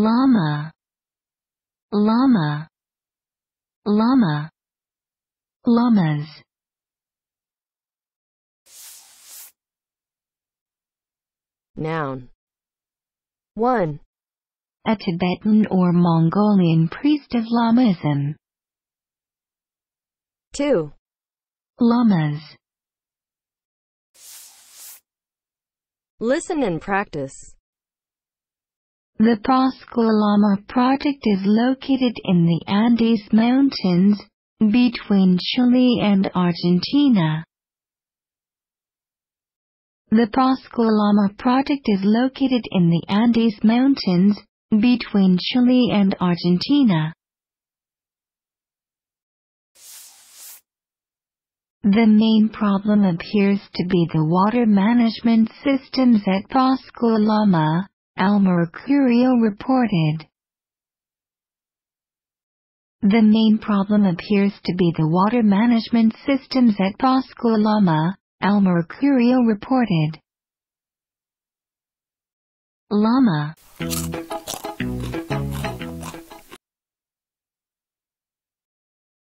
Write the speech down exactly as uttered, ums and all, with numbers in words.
Lama, Lama, Lama, Lamas. Noun. one. A Tibetan or Mongolian priest of Lamaism. two. Lamas. Listen and practice. The Pascua Lama project is located in the Andes Mountains, between Chile and Argentina. The Pascua Lama project is located in the Andes Mountains, between Chile and Argentina. The main problem appears to be the water management systems at Pascua Lama, El Mercurio reported. The main problem appears to be the water management systems at Pascua Lama, El Mercurio reported. Lama.